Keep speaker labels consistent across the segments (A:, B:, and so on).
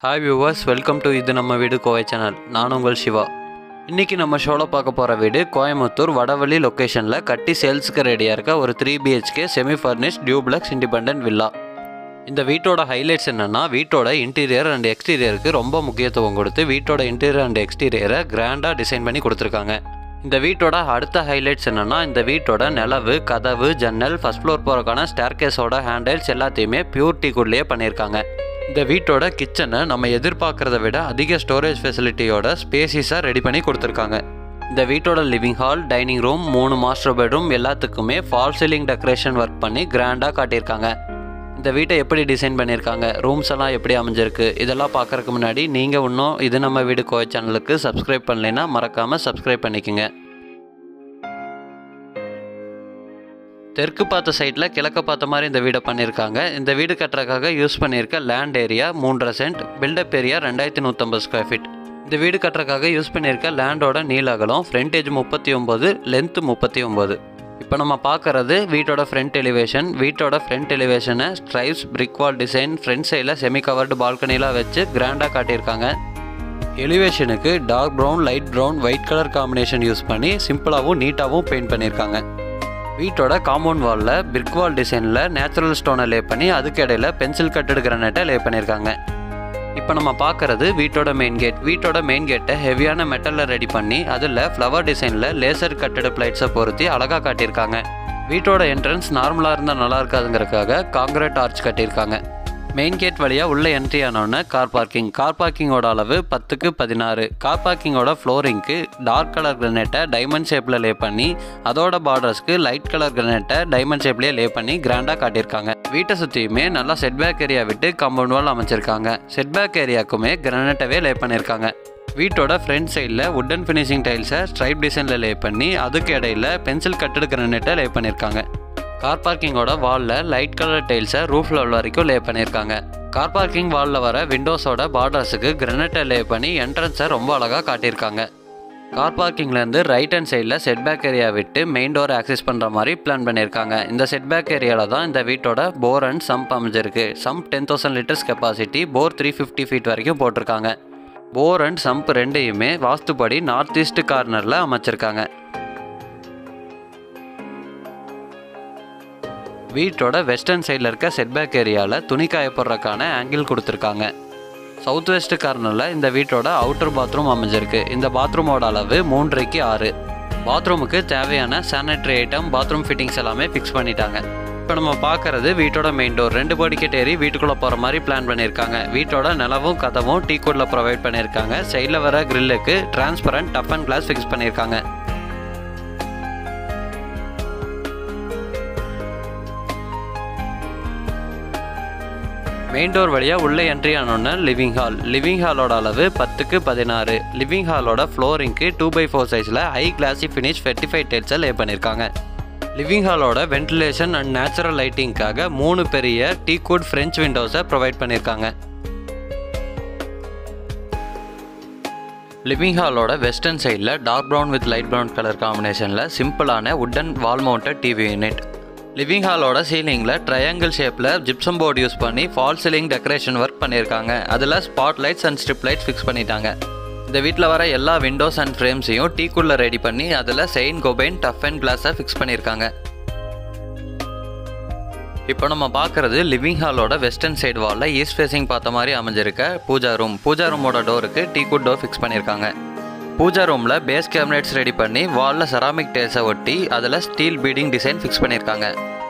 A: Hi viewers, welcome to இது நம்ம வீடு கோவை சேனல். நான் உங்கள் சிவா. இன்றைக்கி நம்ம ஷோவில் பார்க்க போகிற வீடு கோயம்புத்தூர் வடவள்ளி லொக்கேஷனில் கட்டி சேல்ஸுக்கு ரெடியாக இருக்க ஒரு 3 BHK semi furnished duplex independent villa. இந்த வீட்டோட ஹைலைட்ஸ் என்னென்னா, வீட்டோட இன்டீரியர் அண்ட் எக்ஸ்டீரியருக்கு ரொம்ப முக்கியத்துவம் கொடுத்து வீட்டோட இன்டீரியர் அண்ட் எக்ஸ்டீரியரை கிராண்டாக டிசைன் பண்ணி கொடுத்துருக்காங்க. இந்த வீட்டோட அடுத்த ஹைலைட்ஸ் என்னென்னா, இந்த வீட்டோட நிலவு, கதவு, ஜன்னல், ஃபஸ்ட் ஃப்ளோர் போகிறக்கான ஸ்டேர்கேஸோட ஹேண்டில்ஸ் எல்லாத்தையுமே பியூர் டீக்குட்லேயே பண்ணியிருக்காங்க. இந்த வீட்டோட கிச்சனை நம்ம எதிர்பார்க்குறத விட அதிக ஸ்டோரேஜ் ஃபெசிலிட்டியோட ஸ்பேசிஸாக ரெடி பண்ணி கொடுத்துருக்காங்க. இந்த வீட்டோட living hall, dining room, 3 master bedroom எல்லாத்துக்குமே ஃபால் சீலிங் டெக்கரேஷன் ஒர்க் பண்ணி கிராண்டாக காட்டியிருக்காங்க. இந்த வீட்டை எப்படி டிசைன் பண்ணியிருக்காங்க, ரூம்ஸ் எல்லாம் எப்படி அமைஞ்சிருக்கு, இதெல்லாம் பார்க்குறதுக்கு முன்னாடி நீங்கள் இன்னும் இது நம்ம வீடு கோவை சேனலுக்கு சப்ஸ்கிரைப் பண்ணலைன்னா மறக்காமல் சப்ஸ்கிரைப் பண்ணிக்கோங்க. தெற்கு பார்த்த சைட்டில் கிழக்க பார்த்த மாதிரி இந்த வீடை பண்ணியிருக்காங்க. இந்த வீடு கட்டுறதுக்காக யூஸ் பண்ணியிருக்க land area 3.5 cent, built up area 2150 square feet. இந்த வீடு கட்டுறதுக்காக யூஸ் பண்ணியிருக்க லேண்டோட நீள அகலம் ஃப்ரண்டேஜ் 39, லென்த்து 39. இப்போ நம்ம பார்க்குறது வீட்டோட ஃப்ரண்ட் எலிவேஷன். வீட்டோட ஃப்ரண்ட் எலிவேஷனை stripes, brick wall design, front சைடில் செமி கவர்டு பால்கனிலாம் வச்சு கிராண்டாக காட்டியிருக்காங்க. எலிவேஷனுக்கு dark brown, light brown, white colour combination use பண்ணி சிம்பிளாகவும் நீட்டாகவும் பெயிண்ட் பண்ணியிருக்காங்க. வீட்டோட காம்பவுண்ட் வாலில் பிரிக் வால் டிசைனில் நேச்சுரல் ஸ்டோனை லே பண்ணி அதுக்கு இடையில பென்சில் கட்டடு கிரானைட்டை லே பண்ணியிருக்காங்க. இப்போ நம்ம பார்க்குறது வீட்டோட மெயின் கேட். வீட்டோட மெயின் கேட்டை ஹெவியான மெட்டலில் ரெடி பண்ணி அதில் ஃப்ளவர் டிசைனில் லேசர் கட்டடு பிளைட்ஸை பொருத்தி அழகாக காட்டியிருக்காங்க. வீட்டோட என்ட்ரன்ஸ் நார்மலாக இருந்தால் நல்லா இருக்காதுங்கிறதுக்காக காங்கிரீட் ஆர்ச் கட்டியிருக்காங்க. மெயின் கேட் வழியாக உள்ளே என்ட்ரி ஆனோடனே கார் பார்க்கிங். கார் பார்க்கிங்கோட அளவு 10x16. கார் பார்க்கிங்கோட ஃப்ளோரிங்க்கு டார்க் கலர் கிரானைட்டை டைமண்ட் ஷேப்பில் லே பண்ணி அதோட பார்டர்ஸ்க்கு லைட் கலர் கிரானைட்டை டைமண்ட் ஷேப்லேயே லே பண்ணி கிராண்டாக காட்டியிருக்காங்க. வீட்டை சுற்றியுமே நல்லா செட்பேக் ஏரியா விட்டு காம்பவுண்ட் வால் அமைச்சிருக்காங்க. செட்பேக் ஏரியாவுக்குமே கிரானைட்டவே லே பண்ணியிருக்காங்க. வீட்டோட ஃப்ரண்ட் சைடில் வுட்டன் ஃபினிஷிங் டைல்ஸை ஸ்ட்ரைப் டிசைனில் லே பண்ணி அதுக்கு இடையில பென்சில் கட்டடு கிரானைட்டை லே பண்ணியிருக்காங்க. கார் பார்க்கிங்கோட வாலில் லைட் கலர் டைல்ஸை ரூஃப் லெவல் வரைக்கும் லே பண்ணியிருக்காங்க. கார் பார்க்கிங் வாலில் வர விண்டோஸோட பார்டர்ஸுக்கு கிரானைட்டை லே பண்ணி என்ட்ரன்ஸை ரொம்ப அழகாக காட்டியிருக்காங்க. கார் பார்க்கிங்லேருந்து ரைட் ஹேண்ட் சைடில் செட்பேக் ஏரியா விட்டு மெயின் டோர் ஆக்சஸ் பண்ணுற மாதிரி பிளான் பண்ணியிருக்காங்க. இந்த செட்பேக் ஏரியாவில் தான் இந்த வீட்டோட போர் அண்ட் சம்ப் அமைஞ்சிருக்கு. Sump 10,000 litres capacity, bore 350 feet வரைக்கும் போட்டிருக்காங்க. போர் அண்ட் சம்ப் ரெண்டையுமே வாஸ்துப்படி நார்த் ஈஸ்ட் கார்னரில் அமைச்சிருக்காங்க. வீட்டோட வெஸ்டர்ன் சைடில் இருக்க செட்பேக் ஏரியாவில் துணி காயப்படுறதுக்கான ஆங்கிள் கொடுத்துருக்காங்க. சவுத் வெஸ்ட் கார்னரில் இந்த வீட்டோட அவுட்டர் பாத்ரூம் அமைஞ்சிருக்கு. இந்த பாத்ரூமோட அளவு 3x6. பாத்ரூமுக்கு தேவையான சானிட்டரி ஐட்டம், பாத்ரூம் ஃபிட்டிங்ஸ் எல்லாமே ஃபிக்ஸ் பண்ணிட்டாங்க. இப்போ நம்ம பார்க்குறது வீட்டோட மெயின் டோர். 2 படிக்கட்டு ஏறி வீட்டுக்குள்ளே போகிற மாதிரி பிளான் பண்ணியிருக்காங்க. வீட்டோட நிலவும் கதவும் டீக்குட்ல ப்ரொவைட் பண்ணியிருக்காங்க. சைடில் வர கிரில்லுக்கு transparent toughened glass fix பண்ணியிருக்காங்க. மெயின் டோர் வழியாக உள்ளே என்ட்ரி ஆனோன்னு லிவிங் ஹால். லிவிங் ஹாலோட அளவு 10x16. லிவிங் ஹாலோட ஃப்ளோரிங்க்கு 2x4 சைஸில் ஹை கிளாசி ஃபினிஷ் 45 டைல்ஸை லே பண்ணியிருக்காங்க. லிவிங் ஹாலோட வென்டிலேஷன் அண்ட் நேச்சுரல் லைட்டிங்காக 3 பெரிய டீக்குட் ஃப்ரெஞ்ச் விண்டோஸை ப்ரொவைட் பண்ணியிருக்காங்க. லிவிங் ஹாலோட வெஸ்டர்ன் சைடில் dark brown with light brown colour காம்பினேஷனில் சிம்பிளான wooden wall mounted TV unit. Living ஹாலோட சீலிங்கில் ட்ரையாங்கிள் ஷேப்பில் ஜிப்சம் போர்டு யூஸ் பண்ணி ஃபால் சீலிங் டெக்கரேஷன் ஒர்க் பண்ணியிருக்காங்க. அதில் spot lights and strip lights fix பண்ணிட்டாங்க. இந்த வீட்டில் வர எல்லா விண்டோஸ் அண்ட் ஃப்ரேம்ஸையும் டீக்குள்ள ரெடி பண்ணி அதில் செயின் கோபைன் டஃப் அண்ட் கிளாஸை ஃபிக்ஸ் பண்ணியிருக்காங்க. இப்போ நம்ம பார்க்குறது லிவிங் ஹாலோட வெஸ்டர்ன் சைடு வாலில் ஈஸ்ட் ஃபேஸிங் பார்த்த மாதிரி அமைஞ்சிருக்க பூஜா ரூம். பூஜா ரூமோட டோருக்கு டீக்குட் டோர் ஃபிக்ஸ் பண்ணியிருக்காங்க. பூஜா ரூமில் பேஸ் கேபினெட்ஸ் ரெடி பண்ணி வாலில் செராமிக் டைல்ஸை ஒட்டி அதில் ஸ்டீல் பீடிங் டிசைன் ஃபிக்ஸ் பண்ணியிருக்காங்க.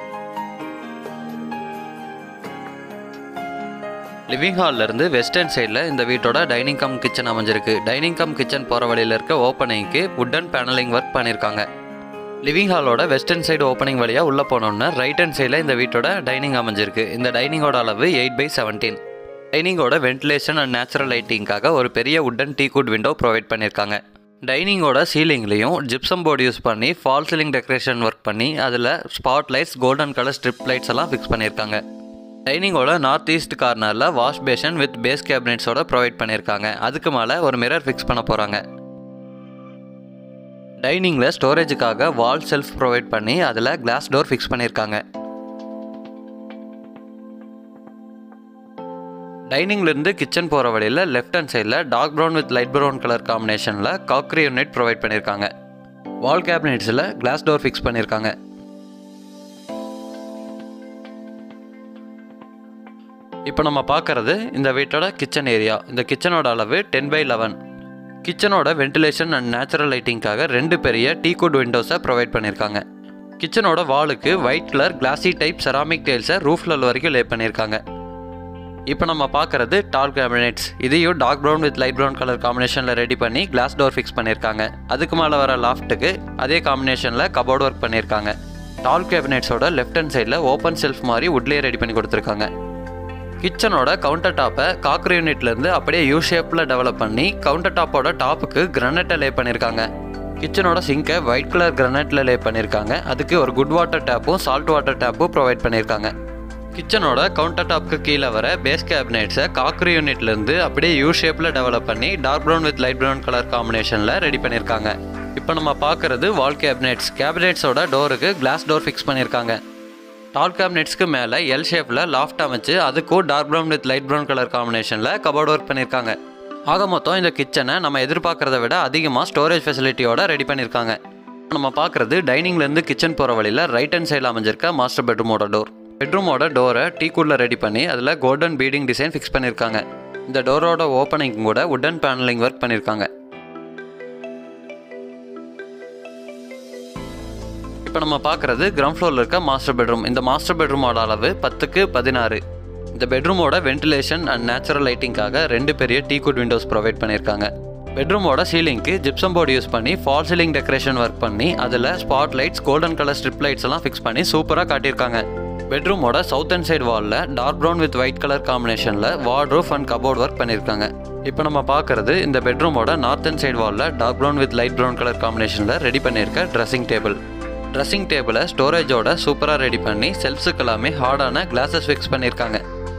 A: லிவிங் ஹாலிலேருந்து வெஸ்டர்ன் சைடில் இந்த வீட்டோட டைனிங் கம் கிச்சன் அமைஞ்சிருக்கு. டைனிங் கம் கிச்சன் போகிற வழியில் இருக்க ஓப்பனிங்க்கு வுட்டன் பேனலிங் ஒர்க் பண்ணியிருக்காங்க. லிவிங் ஹாலோட வெஸ்டர்ன் சைடு ஓப்பனிங் வழியாக உள்ளே போனோன்னா ரைட் ஹேண்ட் சைடில் இந்த வீட்டோட டைனிங் அமைஞ்சிருக்கு. இந்த டைனிங்கோட அளவு 8x17. டைனிங்கோட வென்டிலேஷன் அண்ட் நேச்சுரல் லைட்டிங்காக ஒரு பெரிய வுட்டன் டீக்குட் விண்டோ ப்ரொவைட் பண்ணியிருக்காங்க. டைனிங்கோட சீலிங்லேயும் ஜிப்சம் போர்டு யூஸ் பண்ணி ஃபால் சீலிங் டெக்கரேஷன் ஒர்க் பண்ணி அதில் spot lights, golden colour strip lights எல்லாம் ஃபிக்ஸ் பண்ணியிருக்காங்க. டைனிங்கோட நார்த் ஈஸ்ட் கார்னரில் வாஷ் பேஷன் வித் பேஸ் கேபினெட்ஸோட ப்ரொவைட் பண்ணியிருக்காங்க. அதுக்கு மேலே ஒரு மிரர் ஃபிக்ஸ் பண்ண போகிறாங்க. டைனிங்கில் ஸ்டோரேஜுக்காக வால் செல்ஃப் ப்ரொவைட் பண்ணி அதில் கிளாஸ் டோர் ஃபிக்ஸ் பண்ணியிருக்காங்க. டைனிங்லேருந்து கிச்சன் போகிற வழியில் லெஃப்ட் ஹேண்ட் சைடில் dark brown with light brown colour காம்பினேஷனில் காக்ரி யூனிட் ப்ரொவைட் பண்ணியிருக்காங்க. வால் கேபினெட்ஸில் கிளாஸ் டோர் ஃபிக்ஸ் பண்ணியிருக்காங்க. இப்போ நம்ம பார்க்குறது இந்த வீட்டோட கிச்சன் ஏரியா. இந்த கிச்சனோட அளவு 10x11. கிச்சனோட வென்டிலேஷன் அண்ட் நேச்சுரல் லைட்டிங்காக 2 பெரிய டீக்குட் விண்டோஸை ப்ரொவைட் பண்ணியிருக்காங்க. கிச்சனோட வாலுக்கு white colour classy type ceramic டைல்ஸை ரூஃப் லெவல் வரைக்கும் லே பண்ணியிருக்காங்க. இப்போ நம்ம பார்க்குறது டால் கேபினெட்ஸ். இதையும் dark brown with light brown colour காம்பினேஷனில் ரெடி பண்ணி கிளாஸ் டோர் ஃபிக்ஸ் பண்ணியிருக்காங்க. அதுக்கு மேலே வர லாஃப்ட்டுக்கு அதே காம்பினேஷனில் கபோர்ட் ஒர்க் பண்ணியிருக்காங்க. டால் கேபினெட்ஸோட லெஃப்ட் ஹேண்ட் சைடில் ஓப்பன் செல்ஃப் மாதிரி வுட்லேயே ரெடி பண்ணி கொடுத்துருக்காங்க. கிச்சனோட கவுண்டர் டாப்பை காக்ரி யூனிட்லேருந்து அப்படியே யூ ஷேப்பில் டெவலப் பண்ணி கவுண்டர் டாப்போட டாப்புக்கு கிரானைட்டை லே பண்ணியிருக்காங்க. கிச்சனோட சிங்கை ஒயிட் கலர் கிரானைட்டில் லே பண்ணியிருக்காங்க. அதுக்கு ஒரு குட் வாட்டர் டேப்பும் சால்ட் வாட்டர் டேப்பும் ப்ரொவைட் பண்ணியிருக்காங்க. கிச்சனோட கவுண்டர் டாப்க்கு கீழே வர பேஸ் கேபினெட்ஸை காக்ரி யூனிட்லேருந்து அப்படியே யூ ஷேப்பில் டெவலப் பண்ணி dark brown with light brown colour காம்பினேஷனில் ரெடி பண்ணியிருக்காங்க. இப்போ நம்ம பார்க்குறது வால் கேபினெட்ஸ். கேபினெட்ஸோட டோருக்கு கிளாஸ் டோர் ஃபிக்ஸ் பண்ணியிருக்காங்க. டால் கேபினெட்ஸ்க்கு மேலே எல் ஷேப்பில் லாஃப்ட் அமைச்சு அதுக்கும் dark brown with light brown colour காம்பினேஷனில் கபோர்ட் ஒர்க் பண்ணியிருக்காங்க. ஆக மொத்தம் இந்த கிச்சனை நம்ம எதிர்பார்க்குறத விட அதிகமாக ஸ்டோரேஜ் ஃபெசிலிட்டியோட ரெடி பண்ணியிருக்காங்க. நம்ம பார்க்குறது டைனிங்லேருந்து கிச்சன் போகிற வழியில் ரைட் ஹேண்ட் சைடில் அமைஞ்சிருக்க மாஸ்டர் பெட்ரூமோட டோர். பெட்ரூமோட டோரை டீக்குட்ல ரெடி பண்ணி அதில் கோல்டன் பீடிங் டிசைன் ஃபிக்ஸ் பண்ணியிருக்காங்க. இந்த டோரோட ஓப்பனிங் கூட வுடன் பேனலிங் ஒர்க் பண்ணியிருக்காங்க. இப்போ நம்ம பார்க்குறது கிரவுண்ட் ஃப்ளோரில் இருக்க மாஸ்டர் பெட்ரூம். இந்த மாஸ்டர் பெட்ரூமோட அளவு 10x16. இந்த பெட்ரூமோட வென்டிலேஷன் அண்ட் நேச்சுரல் லைட்டிங்காக 2 பெரிய டீக்குட் விண்டோஸ் ப்ரொவைட் பண்ணியிருக்காங்க. பெட்ரூமோட சீலிங்க்கு ஜிப்சம் போர்டு யூஸ் பண்ணி ஃபால் சீலிங் டெக்கரேஷன் ஒர்க் பண்ணி அதில் spot lights golden colour strip lights எல்லாம் ஃபிக்ஸ் பண்ணி சூப்பராக காட்டியிருக்காங்க. பெட்ரூமோட சவுத் அண்ட் சைடு வாலில் dark brown with white colour காம்பினேஷனில் வார்ட்ரோப் அண்ட் கபோர்ட் ஒர்க் பண்ணியிருக்காங்க. இப்போ நம்ம பார்க்குறது இந்த பெட்ரூமோட நார்த் அண்ட் சைடு வாலில் dark brown with light brown colour காம்பினேஷனில் ரெடி பண்ணியிருக்க ட்ரெஸ்ஸிங் டேபிள். ட்ரெஸ்ஸிங் டேபிளை ஸ்டோரேஜோட சூப்பராக ரெடி பண்ணி செல்ஃப்ஸுக்கு எல்லாமே ஹார்டான கிளாஸஸ் ஃபிக்ஸ் பண்ணியிருக்காங்க.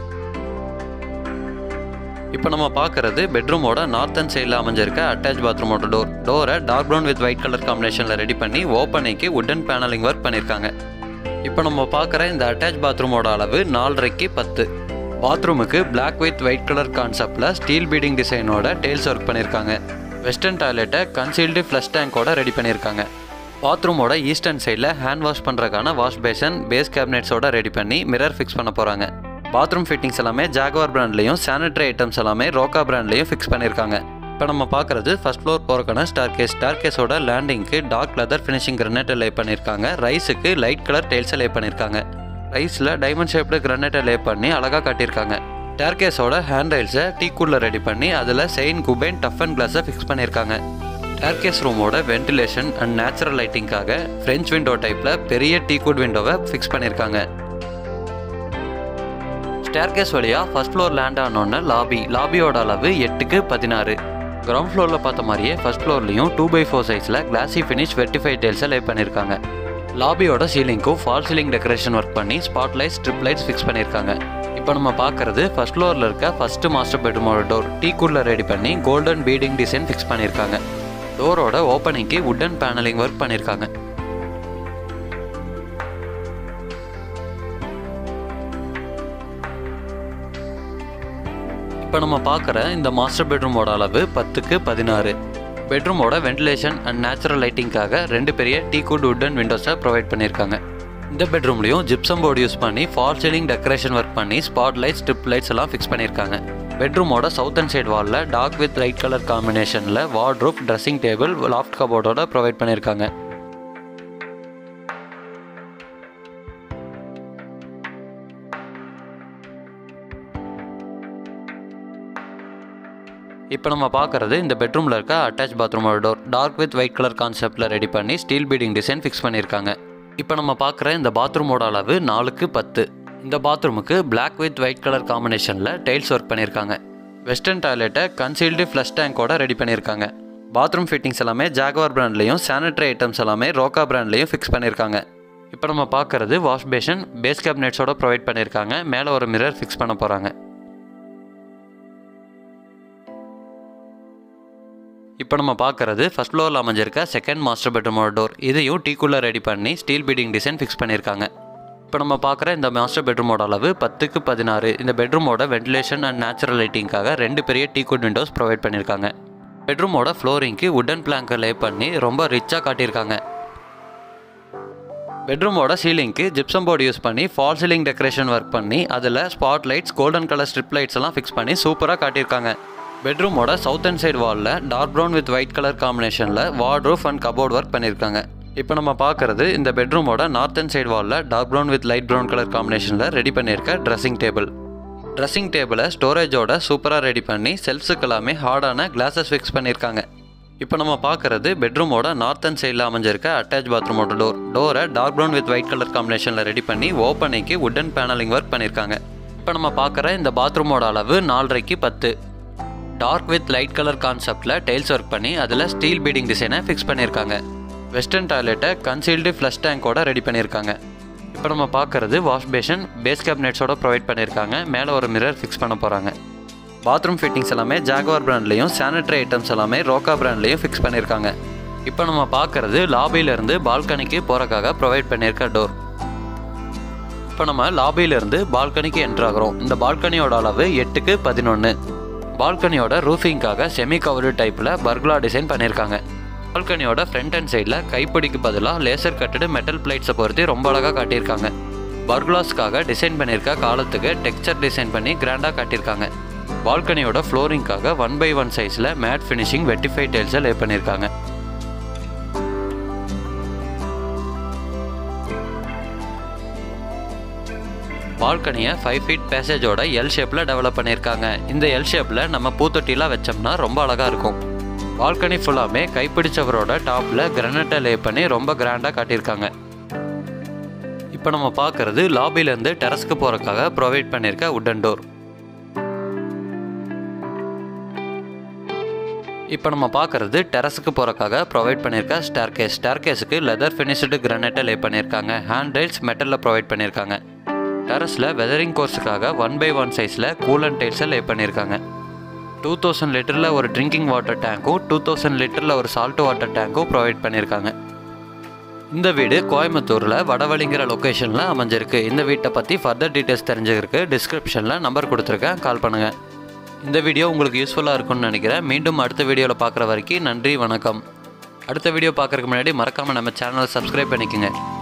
A: இப்போ நம்ம பார்க்குறது பெட்ரூமோட நார்த் அண்ட் சைடில் அமைஞ்சிருக்க அட்டாச் பாத்ரூமோட டோரை dark brown with white colour காம்பினேஷனில் ரெடி பண்ணி ஓப்பனிங்க்கு வுடன் பேனலிங் ஒர்க் பண்ணியிருக்காங்க. இப்போ நம்ம பார்க்குற இந்த அட்டாச் பாத்ரூமோட அளவு 4x10. பாத்ரூமுக்கு பிளாக் வித் ஒயிட் கலர் கான்செப்டில் ஸ்டீல் பீடிங் டிசைனோட டெயில்ஸ் ஒர்க் பண்ணியிருக்காங்க. வெஸ்டர்ன் டாய்லெட்டை கன்சீல்டு ஃப்ளஷ் டேங்கோட ரெடி பண்ணியிருக்காங்க. பாத்ரூமோட ஈஸ்டர்ன் சைடில் ஹேண்ட் வாஷ் பண்ணுறதுக்கான வாஷ் பேசன் பேஸ் கேபினெட்ஸோட ரெடி பண்ணி மிரர் ஃபிக்ஸ் பண்ண போகிறாங்க. பாத்ரூம் ஃபிட்டிங்ஸ் எல்லாமே ஜாகுவார் பிராண்ட்லேயும் சானிட்டரி ஐட்டம்ஸ் எல்லாமே ரோக்கா பிராண்ட்லேயும் ஃபிக்ஸ் பண்ணியிருக்காங்க. இப்போ நம்ம பார்க்குறது ஃபர்ஸ்ட் ஃப்ளோர் போகிறக்கான ஸ்டார்கேஸோட லேண்டிங்க்கு டார்க் லெதர் ஃபினிஷிங் கிரானைட்டை லே பண்ணியிருக்காங்க. ரைஸுக்கு லைட் கலர் டைல்ஸை லே பண்ணியிருக்காங்க. ரைஸில் டைமண்ட் ஷேப்டு கிரானைட்டை லே பண்ணி அழகாக காட்டியிருக்காங்க. ஸ்டார்கேஸோட ஹேண்ட் ரைல்ஸை டீக்குள்ள ரெடி பண்ணி அதில் செயின் குபேன் டஃப் அண்ட் கிளாஸை ஃபிக்ஸ் பண்ணியிருக்காங்க. ஸ்டார்கேஸ் ரூமோட வென்டிலேஷன் அண்ட் நேச்சுரல் லைட்டிங்காக ஃப்ரெஞ்ச் விண்டோ டைப்பில் பெரிய டீக்குட் விண்டோவை ஃபிக்ஸ் பண்ணியிருக்காங்க. ஸ்டேர்கேஸ் வழியாக ஃபர்ஸ்ட் ஃப்ளோர் லேண்ட் ஆனோன்னு லாபியோட அளவு 8x16. கிரவுண்ட் ஃப்ளோரில் பார்த்த மாதிரியே ஃபர்ஸ்ட் ஃப்ளோர்லையும் 2x4 சைஸில் கிளாசி ஃபினிஷ் வெர்டிஃபைட் டைல்ஸை லே பண்ணியிருக்காங்க. லாபியோட சீலிங்க்கும் ஃபால் சீலிங் டெக்கரேஷன் ஒர்க் பண்ணி spot lights strip lights fix பண்ணியிருக்காங்க. இப்போ நம்ம பார்க்குறது ஃபர்ஸ்ட் ஃப்ளோரில் இருக்க ஃபர்ஸ்ட் மாஸ்டர் பெட்ரூமோட டோர் டீக்குள்ள ரெடி பண்ணி கோல்டன் பீடிங் டிசைன் ஃபிக்ஸ் பண்ணியிருக்காங்க. டோரோட ஓப்பனிங்க்கு வுடன் பேனலிங் ஒர்க் பண்ணியிருக்காங்க. இப்போ நம்ம பார்க்குற இந்த மாஸ்டர் பெட்ரூமோட அளவு 10x16. பெட்ரூமோட வென்டிலேஷன் அண்ட் நேச்சுரல் லைட்டிங்காக 2 பெரிய டீக்குட் வுடன் விண்டோஸை ப்ரொவைட் பண்ணியிருக்காங்க. இந்த பெட்ரூம்லையும் ஜிப்சம் போர்டு யூஸ் பண்ணி ஃபால் சீலிங் டெக்கரேஷன் ஒர்க் பண்ணி ஸ்பாட் லைட் ஸ்ட்ரிப் லைட்ஸ் எல்லாம் ஃபிக்ஸ் பண்ணியிருக்காங்க. பெட்ரூமோட சவுத் அண்ட் சைடு வாலில் டார்க் வித் லைட் கலர் காம்பினேஷனில் வார்ட்ரோப் ட்ரெஸ்ஸிங் டேபிள் லாஃப்ட் கபோர்டோட ப்ரொவைட் பண்ணியிருக்காங்க. இப்போ நம்ம பார்க்குறது இந்த பெட்ரூமில் இருக்க அட்டாச் பாத்ரூமோட door dark with white colour கான்செப்டில் ரெடி பண்ணி ஸ்டீல் பீடிங் டிசைன் ஃபிக்ஸ் பண்ணியிருக்காங்க. இப்போ நம்ம பார்க்குற இந்த பாத்ரூமோட அளவு 4x10. இந்த பாத்ரூமுக்கு பிளாக் வித் ஒயிட் கலர் காம்பினேஷனில் டைல்ஸ் ஒர்க் பண்ணியிருக்காங்க. வெஸ்டர்ன் டாய்லெட்டை கன்சீல்டு ஃப்ளஷ் டேங்கோட ரெடி பண்ணியிருக்காங்க. பாத்ரூம் ஃபிட்டிங்ஸ் எல்லாமே ஜாகுவார் பிராண்ட்லேயும் சானிட்டரி ஐட்டம்ஸ் எல்லாமே ரோக்கா பிராண்ட்லேயும் ஃபிக்ஸ் பண்ணியிருக்காங்க. இப்போ நம்ம பார்க்குறது வாஷ் பேஷன் பேஸ் கேபினெட்ஸோட ப்ரொவைட் பண்ணியிருக்காங்க. மேலே ஒரு மிரர் ஃபிக்ஸ் பண்ண போகிறாங்க. இப்போ நம்ம பார்க்குறது ஃபர்ஸ்ட் ஃப்ளோரில் அமைஞ்சிருக்க செகண்ட் மாஸ்டர் பெட்ரூமோட டோர். இதையும் டீக்குள்ள ரெடி பண்ணி ஸ்டீல் பீடிங் டிசைன் ஃபிக்ஸ் பண்ணியிருக்காங்க. இப்போ நம்ம பார்க்குற இந்த மாஸ்டர் பெட்ரூமோட அளவு 10க்கு 16. இந்த பெட்ரூமோட வென்டிலேஷன் அண்ட் நேச்சுரல் லைட்டிங்காக 2 பெரிய டீக்குட் விண்டோஸ் ப்ரொவைட் பண்ணியிருக்காங்க. பெட்ரூமோட ஃப்ளோரிங்க்கு உட்டன் பிளாங்கை லே பண்ணி ரொம்ப ரிச்சாக காட்டியிருக்காங்க. பெட்ரூமோட சீலிங்க்கு ஜிப்சம் போர்டு யூஸ் பண்ணி ஃபால் சீலிங் டெக்கரேஷன் ஒர்க் பண்ணி அதில் spot lights, golden colour strip lights எல்லாம் ஃபிக்ஸ் பண்ணி சூப்பராக காட்டியிருக்காங்க. பெட்ரூமோட சவுத் அண்ட் சைடு வாலில் dark brown with white colour காம்பினேஷனில் வார்ட்ரோப் அண்ட் கபோர்ட் ஒர்க் பண்ணியிருக்காங்க. இப்போ நம்ம பார்க்குறது இந்த பெட்ரூமோட நார்த் அண்ட் சைடு வாலில் dark brown with light brown colour காம்பினேஷனில் ரெடி பண்ணியிருக்க ட்ரெஸ்ஸிங் டேபிள். ட்ரெஸ்ஸிங் டேபிளை ஸ்டோரேஜோட சூப்பராக ரெடி பண்ணி செல்ஃப்ஸுக்கு எல்லாமே ஹார்டான கிளாஸஸ் ஃபிக்ஸ் பண்ணியிருக்காங்க. இப்போ நம்ம பார்க்குறது பெட்ரூமோட நார்த் அண்ட் சைடில் அமைஞ்சிருக்க அட்டாச் பாத்ரூமோட டோரை dark brown with white colour காம்பினேஷனில் ரெடி பண்ணி ஓப்பனிங்க்கு உட்டன் பேனலிங் ஒர்க் பண்ணியிருக்காங்க. இப்போ நம்ம பார்க்குற இந்த பாத்ரூமோட அளவு 4.5க்கு 10. டார்க் வித் லைட் கலர் கான்செப்டில் டைல்ஸ் ஒர்க் பண்ணி அதில் ஸ்டீல் பீடிங் டிசைனை ஃபிக்ஸ் பண்ணியிருக்காங்க. வெஸ்டர்ன் டாய்லெட்டை கன்சீல்டு ஃப்ளஷ் டேங்கோட ரெடி பண்ணியிருக்காங்க. இப்போ நம்ம பார்க்குறது வாஷ் பேஷன் பேஸ் கேபினெட்ஸோட ப்ரொவைட் பண்ணியிருக்காங்க. மேலே ஒரு மிரர் ஃபிக்ஸ் பண்ண போகிறாங்க. பாத்ரூம் ஃபிட்டிங்ஸ் எல்லாமே ஜாகுவார் பிராண்ட்லேயும், சானிட்டரி ஐட்டம்ஸ் எல்லாமே ரோக்கா பிராண்ட்லேயும் ஃபிக்ஸ் பண்ணியிருக்காங்க. இப்போ நம்ம பார்க்குறது லாபியிலேருந்து பால்கனிக்கு போகிறக்காக ப்ரொவைட் பண்ணியிருக்க டோர். இப்போ நம்ம லாபியிலேருந்து பால்கனிக்கு என்ட்ராகிறோம். இந்த பால்கனியோட அளவு 8க்கு 11. பால்கனியோட ரூஃபிங்காக செமி கவர்டு டைப்பில் பர்குலா டிசைன் பண்ணியிருக்காங்க. பால்கனியோட ஃப்ரண்ட் அண்ட் சைடில் கைப்பிடிக்கு பதிலாக லேசர் கட்டடு மெட்டல் பிளேட்ஸை பொறுத்து ரொம்ப அழகாக காட்டியிருக்காங்க. பர்குலாஸ்க்காக டிசைன் பண்ணியிருக்க காலத்துக்கு டெக்ஸ்சர் டிசைன் பண்ணி கிராண்டாக காட்டியிருக்காங்க. பால்கனியோட ஃப்ளோரிங்காக 1x1 சைஸில் மேட் ஃபினிஷிங் வெட்டிஃபை டைல்ஸை லே பண்ணியிருக்காங்க. பால்கனியை 5 ஃபீட் பேசேஜோட எல் ஷேப்பில் டெவலப் பண்ணியிருக்காங்க. இந்த எல் ஷேப்பில் நம்ம பூத்தொட்டிலாம் வச்சோம்னா ரொம்ப அழகாக இருக்கும். பால்கனி ஃபுல்லாமே கைப்பிடிச்சவரோட டாப்பில் கிரானைட்டை லே பண்ணி ரொம்ப கிராண்டாக காட்டியிருக்காங்க. இப்போ நம்ம பார்க்குறது லாபிலேருந்து டெரஸ்க்கு போகிறக்காக ப்ரொவைட் பண்ணியிருக்க உட்டன் டோர். இப்போ நம்ம பார்க்குறது டெரஸுக்கு போகிறக்காக ப்ரொவைட் பண்ணியிருக்க ஸ்டேர்கேஸ். ஸ்டேர்கேஸுக்கு லெதர் ஃபினிஷ்டு கிரானைட்டை லே பண்ணியிருக்காங்க. ஹேண்ட் ரைல்ஸ் மெட்டலில் ப்ரொவைட் பண்ணியிருக்காங்க. டெரஸில் வெதரிங் கோர்ஸுக்காக 1x1 சைஸில் கூலன் டைல்ஸை லே பண்ணியிருக்காங்க. 2000 லிட்டரில் ஒரு ட்ரிங்கிங் வாட்டர் டேங்க்கும் 2000 லிட்டரில் ஒரு சால்ட் வாட்டர் டேங்க்கும் ப்ரொவைட் பண்ணியிருக்காங்க. இந்த வீடு கோயம்புத்தூரில் வடவழிங்கிற லொக்கேஷனில் அமைஞ்சிருக்கு. இந்த வீட்டை பற்றி ஃபர்தர் டீட்டெயில்ஸ் தெரிஞ்சுக்கிறதுக்கு டிஸ்கிரிப்ஷனில் நம்பர் கொடுத்துருக்கேன், கால் பண்ணுங்கள். இந்த வீடியோ உங்களுக்கு யூஸ்ஃபுல்லாக இருக்கும்னு நினைக்கிறேன். மீண்டும் அடுத்த வீடியோவில் பார்க்குற வரைக்கும் நன்றி, வணக்கம். அடுத்த வீடியோ பார்க்குறதுக்கு முன்னாடி மறக்காமல் நம்ம சேனலை சப்ஸ்கிரைப் பண்ணிக்கோங்க.